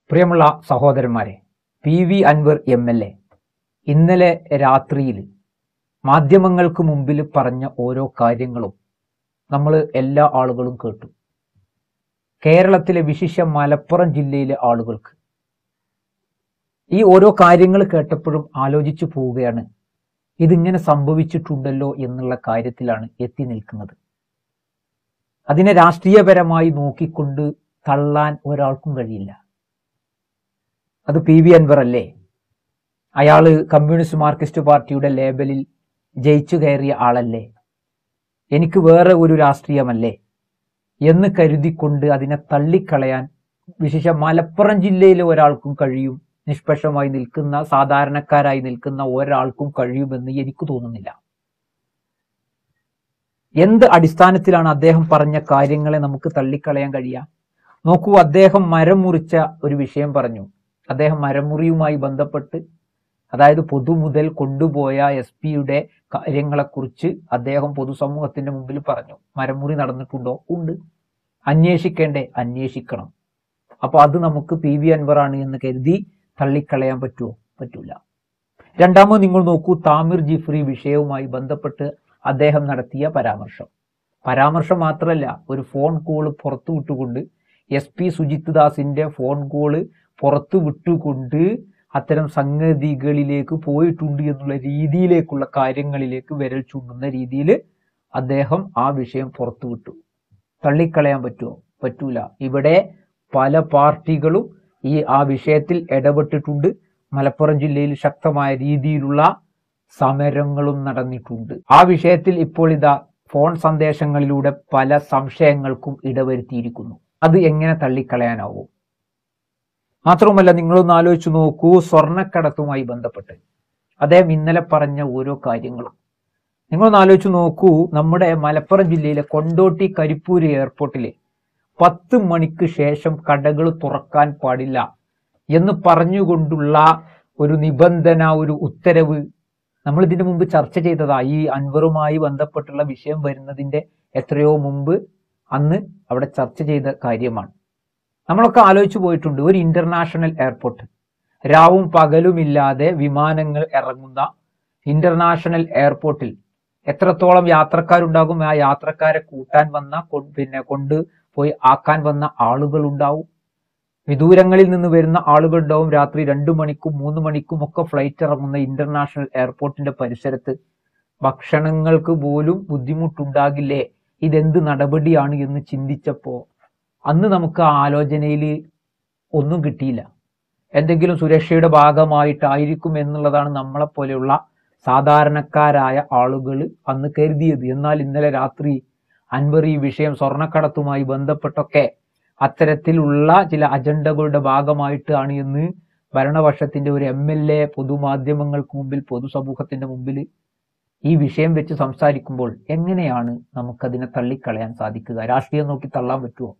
പ്രിയമുള്ള സഹോദരന്മാരെ, PV. Anwar MLA ഇന്നലെ രാത്രിയിൽ മാധ്യമങ്ങൾക്ക് മുമ്പിൽ പറഞ്ഞ ഓരോ കാര്യങ്ങളും നമ്മൾ എല്ലാ ആളുകളും കേട്ടു. കേരളത്തിലെ വിശിഷ്യ മലപ്പുറം ജില്ലയിലെ ആളുകൾക്ക് ഈ ഓരോ കാര്യങ്ങൾ കേട്ടപ്പോഴും ആലോചിച്ചു പോവുകയാണ്, ഇതിങ്ങനെ സംഭവിച്ചിട്ടുണ്ടല്ലോ എന്നുള്ള കാര്യത്തിലാണ് എത്തി നിൽക്കുന്നത്. അതിനെ രാഷ്ട്രീയപരമായി നോക്കിക്കൊണ്ട് തള്ളാൻ ഒരാൾക്കും കഴിയില്ല. അത് പി.വി. അൻവർ അല്ലേ? അയാള് കമ്മ്യൂണിസ്റ്റ് മാർക്സിസ്റ്റ് പാർട്ടിയുടെ ലേബലിൽ ജയിച്ചു കയറിയ ആളല്ലേ? എനിക്ക് വേറെ ഒരു രാഷ്ട്രീയമല്ലേ എന്ന് കരുതിക്കൊണ്ട് അതിനെ തള്ളിക്കളയാൻ വിശേഷ മലപ്പുറം ജില്ലയിലെ ഒരാൾക്കും കഴിയും, നിഷ്പക്ഷമായി നിൽക്കുന്ന സാധാരണക്കാരായി നിൽക്കുന്ന ഒരാൾക്കും കഴിയുമെന്ന് എനിക്ക് തോന്നുന്നില്ല. എന്ത് അടിസ്ഥാനത്തിലാണ് അദ്ദേഹം പറഞ്ഞ കാര്യങ്ങളെ നമുക്ക് തള്ളിക്കളയാൻ കഴിയുക? നോക്കൂ, അദ്ദേഹം മരം മുറിച്ച ഒരു വിഷയം പറഞ്ഞു. അദ്ദേഹം മരമുറിയുമായി ബന്ധപ്പെട്ട്, അതായത് പൊതുമുതൽ കൊണ്ടുപോയ SP-യുടെ കാര്യങ്ങളെക്കുറിച്ച് അദ്ദേഹം പൊതുസമൂഹത്തിന്റെ മുമ്പിൽ പറഞ്ഞു. മരമുറി നടന്നിട്ടുണ്ടോ? ഉണ്ട്. അന്വേഷിക്കേണ്ടേ? അന്വേഷിക്കണം. അപ്പൊ അത് നമുക്ക് പി.വി. അൻവറാണ് എന്ന് കരുതി തള്ളിക്കളയാൻ പറ്റുമോ? പറ്റൂല. രണ്ടാമത് നിങ്ങൾ നോക്കൂ, താമിർ ജിഫ്രി വിഷയവുമായി ബന്ധപ്പെട്ട് അദ്ദേഹം നടത്തിയ പരാമർശം മാത്രമല്ല, ഒരു ഫോൺ കോള് പുറത്തു വിട്ടുകൊണ്ട് SP സുജിത് ദാസിന്റെ ഫോൺ കോള് പുറത്തു വിട്ടുകൊണ്ട് അത്തരം സംഗതികളിലേക്ക് പോയിട്ടുണ്ട് എന്നുള്ള രീതിയിലേക്കുള്ള കാര്യങ്ങളിലേക്ക് വിരൽ ചൂണ്ടുന്ന രീതിയിൽ അദ്ദേഹം ആ വിഷയം പുറത്തു വിട്ടു. തള്ളിക്കളയാൻ പറ്റുമോ? പറ്റൂല. ഇവിടെ പല പാർട്ടികളും ആ വിഷയത്തിൽ ഇടപെട്ടിട്ടുണ്ട്. മലപ്പുറം ജില്ലയിൽ ശക്തമായ രീതിയിലുള്ള സമരങ്ങളും നടന്നിട്ടുണ്ട്. ആ വിഷയത്തിൽ ഇപ്പോൾ ഇതാ ഫോൺ സന്ദേശങ്ങളിലൂടെ പല സംശയങ്ങൾക്കും ഇടവരുത്തിയിരിക്കുന്നു. അത് എങ്ങനെ തള്ളിക്കളയാനാവും? മാത്രവുമല്ല, നിങ്ങളൊന്ന് ആലോചിച്ച് നോക്കൂ, സ്വർണ്ണക്കടത്തുമായി ബന്ധപ്പെട്ട് അദ്ദേഹം ഇന്നലെ പറഞ്ഞ ഓരോ കാര്യങ്ങളും നിങ്ങളൊന്ന് ആലോചിച്ച് നോക്കൂ. നമ്മുടെ മലപ്പുറം ജില്ലയിലെ കൊണ്ടോട്ടി കരിപ്പൂര് എയർപോർട്ടിലെ 10 മണിക്ക് ശേഷം കടകൾ തുറക്കാൻ പാടില്ല എന്ന് പറഞ്ഞുകൊണ്ടുള്ള ഒരു നിബന്ധന, ഒരു ഉത്തരവ് നമ്മൾ ഇതിനു മുമ്പ് ചർച്ച ചെയ്തതാ. ഈ അൻവറുമായി ബന്ധപ്പെട്ടുള്ള വിഷയം വരുന്നതിന്റെ എത്രയോ മുമ്പ് അന്ന് അവിടെ ചർച്ച ചെയ്ത കാര്യമാണ്. നമ്മളൊക്കെ ആലോചിച്ചു പോയിട്ടുണ്ട്, ഒരു ഇന്റർനാഷണൽ എയർപോർട്ട്, രാവും പകലുമില്ലാതെ വിമാനങ്ങൾ ഇറങ്ങുന്ന ഇന്റർനാഷണൽ എയർപോർട്ടിൽ എത്രത്തോളം യാത്രക്കാരുണ്ടാകും? ആ യാത്രക്കാരെ കൂട്ടാൻ വന്ന കൊണ്ടുപോയി ആക്കാൻ വന്ന ആളുകൾ ഉണ്ടാവും. വിദൂരങ്ങളിൽ നിന്ന് വരുന്ന ആളുകൾ ഉണ്ടാവും. രാത്രി 2 മണിക്കും 3 മണിക്കും ഒക്കെ ഫ്ലൈറ്റ് ഇറങ്ങുന്ന ഇന്റർനാഷണൽ എയർപോർട്ടിന്റെ പരിസരത്ത് ഭക്ഷണങ്ങൾക്ക് പോലും ബുദ്ധിമുട്ടുണ്ടാകില്ലേ? ഇതെന്ത് നടപടിയാണ് എന്ന് ചിന്തിച്ചപ്പോ അന്ന് നമുക്ക് ആ ആലോചനയിൽ ഒന്നും കിട്ടിയില്ല. എന്തെങ്കിലും സുരക്ഷയുടെ ഭാഗമായിട്ടായിരിക്കും എന്നുള്ളതാണ് നമ്മളെപ്പോലെയുള്ള സാധാരണക്കാരായ ആളുകൾ അന്ന് കരുതിയത്. എന്നാൽ ഇന്നലെ രാത്രി അൻവർ ഈ വിഷയം സ്വർണ്ണക്കടത്തുമായി ബന്ധപ്പെട്ടൊക്കെ അത്തരത്തിലുള്ള ചില അജണ്ടകളുടെ ഭാഗമായിട്ടാണ് എന്ന് ഭരണപക്ഷത്തിന്റെ ഒരു MLA പൊതുമാധ്യമങ്ങൾക്ക് മുമ്പിൽ, പൊതുസമൂഹത്തിന്റെ മുമ്പിൽ ഈ വിഷയം വെച്ച് സംസാരിക്കുമ്പോൾ എങ്ങനെയാണ് നമുക്കതിനെ തള്ളിക്കളയാൻ സാധിക്കുക? രാഷ്ട്രീയം നോക്കി തള്ളാൻ പറ്റുമോ?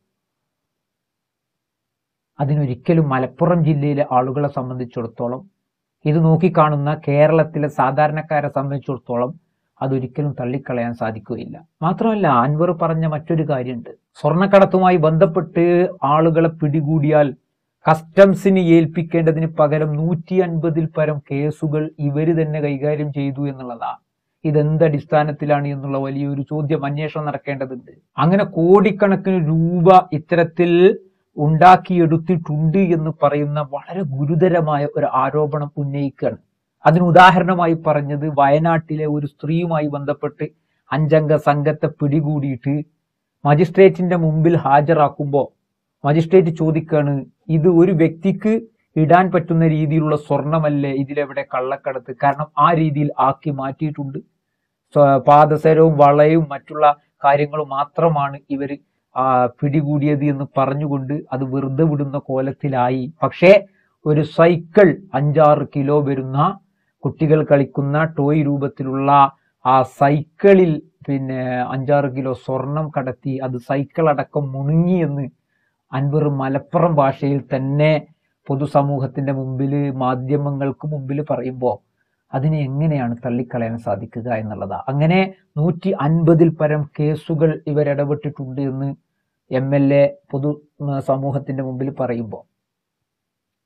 അതിനൊരിക്കലും മലപ്പുറം ജില്ലയിലെ ആളുകളെ സംബന്ധിച്ചിടത്തോളം, ഇത് നോക്കിക്കാണുന്ന കേരളത്തിലെ സാധാരണക്കാരെ സംബന്ധിച്ചിടത്തോളം അതൊരിക്കലും തള്ളിക്കളയാൻ സാധിക്കുകയില്ല. മാത്രമല്ല, അൻവർ പറഞ്ഞ മറ്റൊരു കാര്യമുണ്ട്. സ്വർണ്ണക്കടത്തുമായി ബന്ധപ്പെട്ട് ആളുകളെ പിടികൂടിയാൽ കസ്റ്റംസിന് ഏൽപ്പിക്കേണ്ടതിന് പകരം 150-ൽ പരം കേസുകൾ ഇവര് തന്നെ കൈകാര്യം ചെയ്തു എന്നുള്ളതാ. ഇതെന്തടിസ്ഥാനത്തിലാണ് എന്നുള്ള വലിയൊരു ചോദ്യം, അന്വേഷണം നടക്കേണ്ടതുണ്ട്. അങ്ങനെ കോടിക്കണക്കിന് രൂപ ഇത്തരത്തിൽ ഉണ്ടാക്കിയെടുത്തിട്ടുണ്ട് എന്ന് പറയുന്ന വളരെ ഗുരുതരമായ ഒരു ആരോപണം ഉന്നയിക്കുകയാണ്. അതിന് ഉദാഹരണമായി പറഞ്ഞത്, വയനാട്ടിലെ ഒരു സ്ത്രീയുമായി ബന്ധപ്പെട്ട് 5-അംഗ സംഘത്തെ പിടികൂടിയിട്ട് മജിസ്ട്രേറ്റിന്റെ മുമ്പിൽ ഹാജരാക്കുമ്പോൾ മജിസ്ട്രേറ്റ് ചോദിക്കാണ്, ഇത് ഒരു വ്യക്തിക്ക് ഇടാൻ പറ്റുന്ന രീതിയിലുള്ള സ്വർണമല്ലേ, ഇതിലെവിടെ കള്ളക്കടത്ത്? കാരണം ആ രീതിയിൽ ആക്കി മാറ്റിയിട്ടുണ്ട്. പാദസരവും വളയും മറ്റുള്ള കാര്യങ്ങളും മാത്രമാണ് ഇവർ പിടികൂടിയത് എന്ന് പറഞ്ഞുകൊണ്ട് അത് വെറുതെ വിടുന്ന കോലത്തിലായി. പക്ഷേ ഒരു സൈക്കിൾ 5-6 കിലോ വരുന്ന, കുട്ടികൾ കളിക്കുന്ന ടോയ് രൂപത്തിലുള്ള ആ സൈക്കിളിൽ 5-6 കിലോ സ്വർണം കടത്തി, അത് സൈക്കിൾ അടക്കം മുണുങ്ങിയെന്ന് അൻവർ മലപ്പുറം ഭാഷയിൽ തന്നെ പൊതുസമൂഹത്തിന്റെ മുമ്പിൽ, മാധ്യമങ്ങൾക്ക് മുമ്പിൽ പറയുമ്പോൾ അതിനെ എങ്ങനെയാണ് തള്ളിക്കളയാൻ സാധിക്കുക എന്നുള്ളതാ. അങ്ങനെ 150-ൽ പരം കേസുകൾ ഇവരിടപെട്ടിട്ടുണ്ട് എന്ന് MLA പൊതു സമൂഹത്തിന്റെ മുമ്പിൽ പറയുമ്പോൾ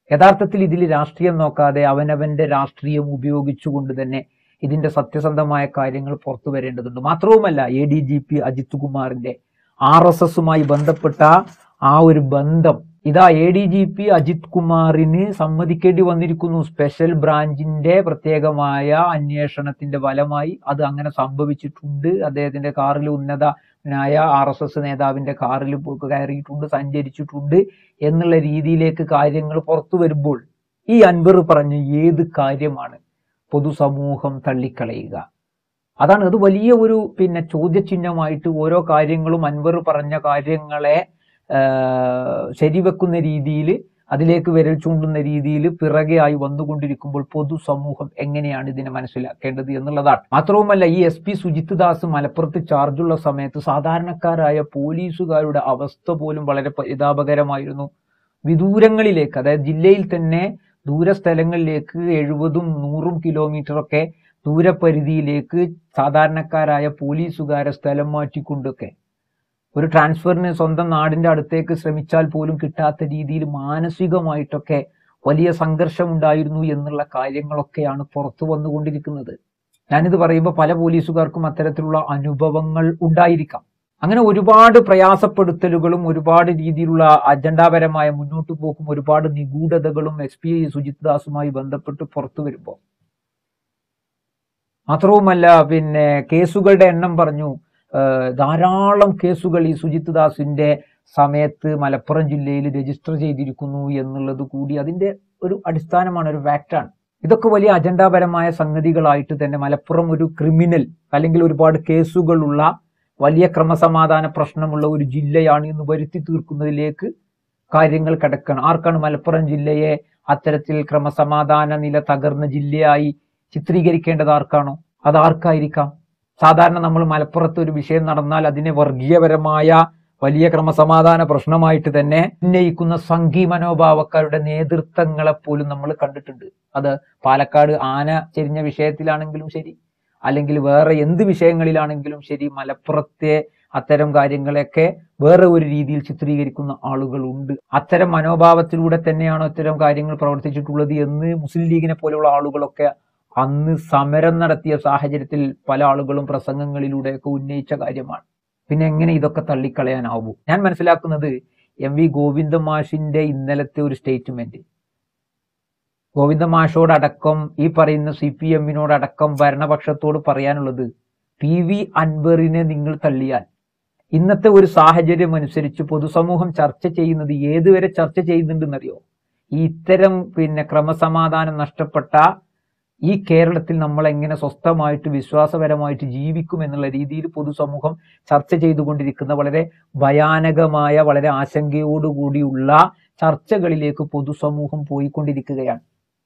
യഥാർത്ഥത്തിൽ ഇതിൽ രാഷ്ട്രീയം നോക്കാതെ അവനവന്റെ രാഷ്ട്രീയം ഉപയോഗിച്ചുകൊണ്ട് തന്നെ ഇതിന്റെ സത്യസന്ധമായ കാര്യങ്ങൾ പുറത്തു വരേണ്ടതുണ്ട്. മാത്രവുമല്ല, ADGP അജിത് കുമാറിന്റെ RSSുമായി ബന്ധപ്പെട്ട ആ ഒരു ബന്ധം ഇതാ ADGP അജിത് കുമാറിന് സമ്മതിക്കേണ്ടി വന്നിരിക്കുന്നു. സ്പെഷ്യൽ ബ്രാഞ്ചിന്റെ പ്രത്യേകമായ അന്വേഷണത്തിന്റെ ഫലമായി അത് അങ്ങനെ സംഭവിച്ചിട്ടുണ്ട്. അദ്ദേഹത്തിന്റെ കാറിൽ ഉന്നതനായ RSS നേതാവിന്റെ കാറിൽ കയറിയിട്ടുണ്ട്, സഞ്ചരിച്ചിട്ടുണ്ട് എന്നുള്ള രീതിയിലേക്ക് കാര്യങ്ങൾ പുറത്തു വരുമ്പോൾ ഈ അൻവർ പറഞ്ഞ ഏത് കാര്യമാണ് പൊതുസമൂഹം തള്ളിക്കളയുക? അതാണ്, അത് വലിയ ഒരു ചോദ്യചിഹ്നമായിട്ട് ഓരോ കാര്യങ്ങളും അൻവർ പറഞ്ഞ കാര്യങ്ങളെ ശരിവെക്കുന്ന രീതിയിൽ, അതിലേക്ക് വിരൽ ചൂണ്ടുന്ന രീതിയിൽ പിറകെയായി വന്നുകൊണ്ടിരിക്കുമ്പോൾ പൊതുസമൂഹം എങ്ങനെയാണ് ഇതിനെ മനസ്സിലാക്കേണ്ടത് എന്നുള്ളതാണ്. മാത്രവുമല്ല, ഈ SP സുജിത് ദാസ് മലപ്പുറത്ത് ചാർജുള്ള സമയത്ത് സാധാരണക്കാരായ പോലീസുകാരുടെ അവസ്ഥ പോലും വളരെ പരിതാപകരമായിരുന്നു. വിദൂരങ്ങളിലേക്ക്, അതായത് ജില്ലയിൽ തന്നെ ദൂരസ്ഥലങ്ങളിലേക്ക് 70-100 കിലോമീറ്ററൊക്കെ ദൂരപരിധിയിലേക്ക് സാധാരണക്കാരായ പോലീസുകാരെ സ്ഥലം മാറ്റിക്കൊണ്ടൊക്കെ ഒരു ട്രാൻസ്ഫറിന് സ്വന്തം നാടിന്റെ അടുത്തേക്ക് ശ്രമിച്ചാൽ പോലും കിട്ടാത്ത രീതിയിൽ മാനസികമായിട്ടൊക്കെ വലിയ സംഘർഷം ഉണ്ടായിരുന്നു എന്നുള്ള കാര്യങ്ങളൊക്കെയാണ് പുറത്തു വന്നുകൊണ്ടിരിക്കുന്നത്. ഞാനിത് പറയുമ്പോൾ പല പോലീസുകാർക്കും അത്തരത്തിലുള്ള അനുഭവങ്ങൾ ഉണ്ടായിരിക്കാം. അങ്ങനെ ഒരുപാട് പ്രയാസപ്പെടുത്തലുകളും ഒരുപാട് രീതിയിലുള്ള അജണ്ടാപരമായ മുന്നോട്ട് പോക്കും ഒരുപാട് നിഗൂഢതകളും SP സുജിത് ദാസുമായി ബന്ധപ്പെട്ട് പുറത്തു വരുമ്പോൾ, മാത്രവുമല്ല കേസുകളുടെ എണ്ണം പറഞ്ഞു. ധാരാളം കേസുകൾ ഈ സുജിത് ദാസിന്റെ സമയത്ത് മലപ്പുറം ജില്ലയിൽ രജിസ്റ്റർ ചെയ്തിരിക്കുന്നു എന്നുള്ളത് കൂടി അതിന്റെ ഒരു അടിസ്ഥാനമാണ്, ഒരു ഫാക്റ്റാണ്. ഇതൊക്കെ വലിയ അജണ്ടാപരമായ സംഗതികളായിട്ട് തന്നെ മലപ്പുറം ഒരു ക്രിമിനൽ അല്ലെങ്കിൽ ഒരുപാട് കേസുകളുള്ള വലിയ ക്രമസമാധാന പ്രശ്നമുള്ള ഒരു ജില്ലയാണ് എന്ന് വരുത്തി തീർക്കുന്നതിലേക്ക് കാര്യങ്ങൾ കടക്കണം. ആർക്കാണ് മലപ്പുറം ജില്ലയെ അത്തരത്തിൽ ക്രമസമാധാന നില തകർന്ന ജില്ലയായി ചിത്രീകരിക്കേണ്ടത്? ആർക്കാണോ? അത് ആർക്കായിരിക്കാം? സാധാരണ നമ്മൾ മലപ്പുറത്ത് ഒരു വിഷയം നടന്നാൽ അതിനെ വർഗീയപരമായ വലിയ ക്രമസമാധാന പ്രശ്നമായിട്ട് തന്നെ ഉന്നയിക്കുന്ന സംഘി മനോഭാവക്കാരുടെ നേതൃത്വങ്ങളെ പോലും നമ്മൾ കണ്ടിട്ടുണ്ട്. അത് പാലക്കാട് ആന ചെരിഞ്ഞ വിഷയത്തിലാണെങ്കിലും ശരി, അല്ലെങ്കിൽ വേറെ എന്ത് വിഷയങ്ങളിലാണെങ്കിലും ശരി, മലപ്പുറത്തെ അത്തരം കാര്യങ്ങളെയൊക്കെ വേറെ ഒരു രീതിയിൽ ചിത്രീകരിക്കുന്ന ആളുകളുണ്ട്. അത്തരം മനോഭാവത്തിലൂടെ തന്നെയാണോ ഇത്തരം കാര്യങ്ങൾ പ്രവർത്തിച്ചിട്ടുള്ളത് എന്ന് മുസ്ലിം ലീഗിനെ പോലെയുള്ള ആളുകളൊക്കെ അന്ന് സമരം നടത്തിയ സാഹചര്യത്തിൽ പല ആളുകളും പ്രസംഗങ്ങളിലൂടെയൊക്കെ ഉന്നയിച്ച കാര്യമാണ്. പിന്നെ എങ്ങനെ ഇതൊക്കെ തള്ളിക്കളയാനാവൂ? ഞാൻ മനസ്സിലാക്കുന്നത് MV ഗോവിന്ദ മാഷിന്റെ ഇന്നലത്തെ ഒരു സ്റ്റേറ്റ്മെന്റ്, ഗോവിന്ദ മാഷോടക്കം ഈ പറയുന്ന CPM-നോടക്കം ഭരണപക്ഷത്തോട് പറയാനുള്ളത്, PV അൻവറിനെ നിങ്ങൾ തള്ളിയാൽ ഇന്നത്തെ ഒരു സാഹചര്യം അനുസരിച്ച് പൊതുസമൂഹം ചർച്ച ചെയ്യുന്നത് ഏതുവരെ ചർച്ച ചെയ്യുന്നുണ്ടെന്നറിയോ? ഈ ഇത്തരം ക്രമസമാധാനം നഷ്ടപ്പെട്ട ഈ കേരളത്തിൽ നമ്മൾ എങ്ങനെ സ്വസ്ഥമായിട്ട് വിശ്വാസപരമായിട്ട് ജീവിക്കും എന്നുള്ള രീതിയിൽ പൊതുസമൂഹം ചർച്ച ചെയ്തുകൊണ്ടിരിക്കുന്ന വളരെ ഭയാനകമായ, വളരെ ആശങ്കയോടുകൂടിയുള്ള ചർച്ചകളിലേക്ക് പൊതുസമൂഹം പോയിക്കൊണ്ടിരിക്കുകയാണ്.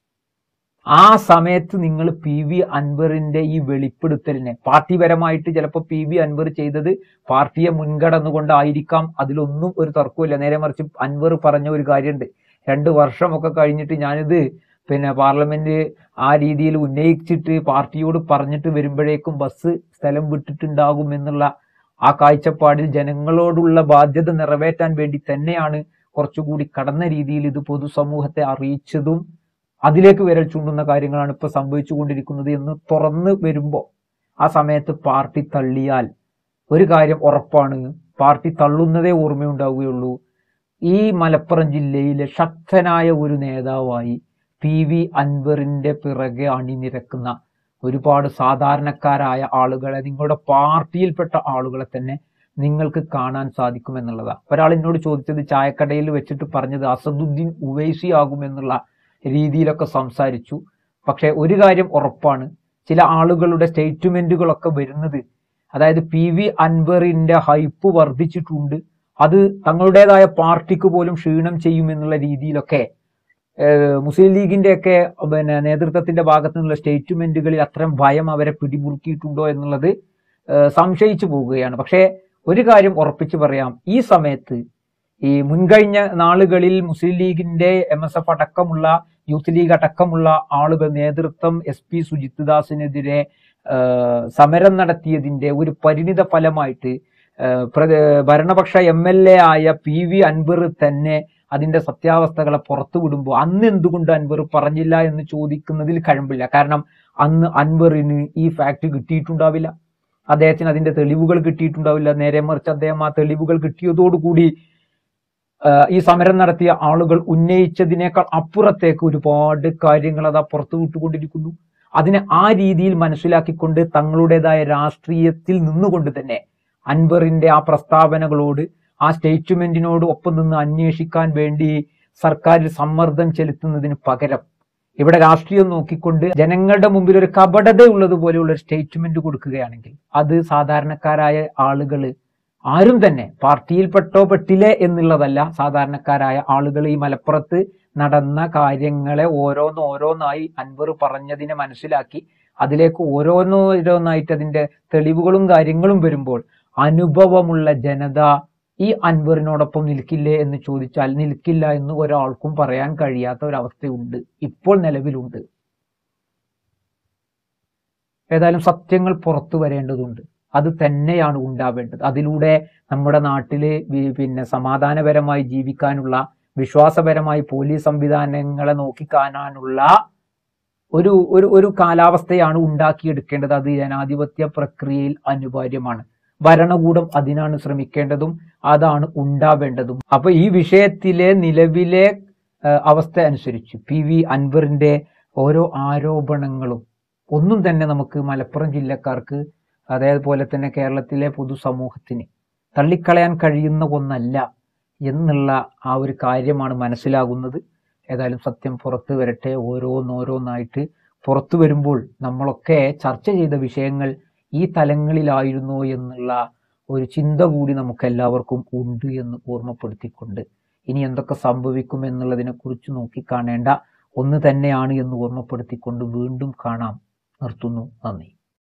ആ സമയത്ത് നിങ്ങൾ PV അൻവറിന്റെ ഈ വെളിപ്പെടുത്തലിനെ, പാർട്ടിപരമായിട്ട് ചിലപ്പോൾ PV അൻവർ ചെയ്തത് പാർട്ടിയെ മുൻകടന്നുകൊണ്ടായിരിക്കാം, അതിലൊന്നും ഒരു തർക്കമില്ല. നേരെ മറിച്ച് അൻവർ പറഞ്ഞ ഒരു കാര്യമുണ്ട്, 2 വർഷമൊക്കെ കഴിഞ്ഞിട്ട് ഞാനിത് പാർലമെന്റ് ആ രീതിയിൽ ഉന്നയിച്ചിട്ട് പാർട്ടിയോട് പറഞ്ഞിട്ട് വരുമ്പോഴേക്കും ബസ് സ്ഥലം വിട്ടിട്ടുണ്ടാകും എന്നുള്ള ആ കാഴ്ചപ്പാടിൽ ജനങ്ങളോടുള്ള ബാധ്യത നിറവേറ്റാൻ വേണ്ടി തന്നെയാണ് കുറച്ചുകൂടി കടന്ന രീതിയിൽ ഇത് പൊതുസമൂഹത്തെ അറിയിച്ചതും അതിലേക്ക് വിരൽ ചൂണ്ടുന്ന കാര്യങ്ങളാണ് ഇപ്പൊ സംഭവിച്ചുകൊണ്ടിരിക്കുന്നത് എന്ന് തുറന്നു വരുമ്പോൾ, ആ സമയത്ത് പാർട്ടി തള്ളിയാൽ ഒരു കാര്യം ഉറപ്പാണ്, പാർട്ടി തള്ളുന്നതേ ഓർമ്മയുണ്ടാവുകയുള്ളൂ. ഈ മലപ്പുറം ജില്ലയിലെ ശക്തനായ ഒരു നേതാവായി PV അൻവറിന്റെ പിറകെ അണിനിരക്കുന്ന ഒരുപാട് സാധാരണക്കാരായ ആളുകളെ, നിങ്ങളുടെ പാർട്ടിയിൽപ്പെട്ട ആളുകളെ തന്നെ നിങ്ങൾക്ക് കാണാൻ സാധിക്കുമെന്നുള്ളതാണ്. ഒരാൾ എന്നോട് ചോദിച്ചത്, ചായക്കടയിൽ വെച്ചിട്ട് പറഞ്ഞത് അസദുദ്ദീൻ ഉവൈസി ആകുമെന്നുള്ള രീതിയിലൊക്കെ സംസാരിച്ചു. പക്ഷെ ഒരു കാര്യം ഉറപ്പാണ്, ചില ആളുകളുടെ സ്റ്റേറ്റ്മെന്റുകളൊക്കെ വരുന്നത്, അതായത് PV അൻവറിന്റെ ഹൈപ്പ് വർദ്ധിച്ചിട്ടുണ്ട്, അത് തങ്ങളുടേതായ പാർട്ടിക്ക് പോലും ക്ഷീണം ചെയ്യുമെന്നുള്ള രീതിയിലൊക്കെ മുസ്ലിം ലീഗിന്റെയൊക്കെ നേതൃത്വത്തിന്റെ ഭാഗത്തു നിന്നുള്ള സ്റ്റേറ്റ്മെന്റുകളിൽ അത്തരം ഭയം അവരെ പിടിമുറുക്കിയിട്ടുണ്ടോ എന്നുള്ളത് സംശയിച്ചു പോവുകയാണ്. പക്ഷേ ഒരു കാര്യം ഉറപ്പിച്ചു പറയാം, ഈ സമയത്ത് ഈ മുൻകഴിഞ്ഞ നാളുകളിൽ മുസ്ലിം ലീഗിന്റെ MSF അടക്കമുള്ള യൂത്ത് ലീഗ് അടക്കമുള്ള ആളുകൾ നേതൃത്വം SP സുജിത് ദാസിനെതിരെ സമരം നടത്തിയതിന്റെ ഒരു പരിണിത ഫലമായിട്ട് ഭരണപക്ഷ MLA ആയ PV അൻവർ തന്നെ അതിന്റെ സത്യാവസ്ഥകളെ പുറത്തു വിടുമ്പോൾ അന്ന് എന്തുകൊണ്ട് അൻവർ പറഞ്ഞില്ല എന്ന് ചോദിക്കുന്നതിൽ കഴമ്പില്ല. കാരണം അന്ന് അൻവറിന് ഈ ഫാക്ട് കിട്ടിയിട്ടുണ്ടാവില്ല, അദ്ദേഹത്തിന് അതിന്റെ തെളിവുകൾ കിട്ടിയിട്ടുണ്ടാവില്ല. നേരെ മറിച്ച് അദ്ദേഹം ആ തെളിവുകൾ കിട്ടിയതോടുകൂടി ഈ സമരം നടത്തിയ ആളുകൾ ഉന്നയിച്ചതിനേക്കാൾ അപ്പുറത്തേക്ക് ഒരുപാട് കാര്യങ്ങൾ അതാ പുറത്തു വിട്ടുകൊണ്ടിരിക്കുന്നു. അതിനെ ആ രീതിയിൽ മനസ്സിലാക്കിക്കൊണ്ട് തങ്ങളുടേതായ രാഷ്ട്രീയത്തിൽ നിന്നുകൊണ്ട് തന്നെ അൻവറിന്റെ ആ പ്രസ്താവനകളോട്, ആ സ്റ്റേറ്റ്മെന്റിനോട് ഒപ്പം നിന്ന് അന്വേഷിക്കാൻ വേണ്ടി സർക്കാരിൽ സമ്മർദ്ദം ചെലുത്തുന്നതിന് പകരം ഇവിടെ രാഷ്ട്രീയം നോക്കിക്കൊണ്ട് ജനങ്ങളുടെ മുമ്പിൽ ഒരു കപടതയുള്ളതുപോലെയുള്ള ഒരു സ്റ്റേറ്റ്മെന്റ് കൊടുക്കുകയാണെങ്കിൽ അത് സാധാരണക്കാരായ ആളുകൾ ആരും തന്നെ പാർട്ടിയിൽപ്പെട്ടോ പെട്ടില്ലേ എന്നുള്ളതല്ല, സാധാരണക്കാരായ ആളുകൾ ഈ മലപ്പുറത്ത് നടന്ന കാര്യങ്ങളെ ഓരോന്നോരോന്നായി അൻവർ പറഞ്ഞതിനെ മനസ്സിലാക്കി അതിലേക്ക് ഓരോന്നോരോന്നായിട്ട് അതിന്റെ തെളിവുകളും കാര്യങ്ങളും വരുമ്പോൾ അനുഭവമുള്ള ജനത ഈ അൻവറിനോടൊപ്പം നിൽക്കില്ലേ എന്ന് ചോദിച്ചാൽ നിൽക്കില്ല എന്ന് ഒരാൾക്കും പറയാൻ കഴിയാത്ത ഒരവസ്ഥയുണ്ട്, ഇപ്പോൾ നിലവിലുണ്ട്. ഏതായാലും സത്യങ്ങൾ പുറത്തു വരേണ്ടതുണ്ട്, അത് തന്നെയാണ് ഉണ്ടാവേണ്ടത്. അതിലൂടെ നമ്മുടെ നാട്ടില് സമാധാനപരമായി ജീവിക്കാനുള്ള, വിശ്വാസപരമായി പോലീസ് സംവിധാനങ്ങളെ നോക്കിക്കാണാനുള്ള ഒരു ഒരു ഒരു കാലാവസ്ഥയാണ് ഉണ്ടാക്കിയെടുക്കേണ്ടത്. അത് ജനാധിപത്യ പ്രക്രിയയിൽ അനിവാര്യമാണ്. ഭരണകൂടം അതിനാണ് ശ്രമിക്കേണ്ടതും അതാണ് ഉണ്ടാവേണ്ടതും. അപ്പൊ ഈ വിഷയത്തിലെ നിലവിലെ അവസ്ഥ അനുസരിച്ച് PV അൻവറിന്റെ ഓരോ ആരോപണങ്ങളും ഒന്നും തന്നെ നമുക്ക് മലപ്പുറം ജില്ലക്കാർക്ക് അതേപോലെ തന്നെ കേരളത്തിലെ പൊതുസമൂഹത്തിന് തള്ളിക്കളയാൻ കഴിയുന്ന ഒന്നല്ല എന്നുള്ള ആ ഒരു കാര്യമാണ് മനസ്സിലാകുന്നത്. ഏതായാലും സത്യം പുറത്തു വരട്ടെ, ഓരോന്നോരോന്നായിട്ട് പുറത്തു വരുമ്പോൾ നമ്മളൊക്കെ ചർച്ച ചെയ്ത വിഷയങ്ങൾ ഈ തലങ്ങളിലായിരുന്നോ എന്നുള്ള ഒരു ചിന്ത കൂടി നമുക്ക് എല്ലാവർക്കും ഉണ്ട് എന്ന് ഓർമ്മപ്പെടുത്തിക്കൊണ്ട് ഇനി എന്തൊക്കെ സംഭവിക്കും എന്നുള്ളതിനെ കുറിച്ച് നോക്കിക്കാണേണ്ട ഒന്ന് തന്നെയാണ് എന്ന് ഓർമ്മപ്പെടുത്തിക്കൊണ്ട് വീണ്ടും കാണാം. നിർത്തുന്നു. നന്ദി.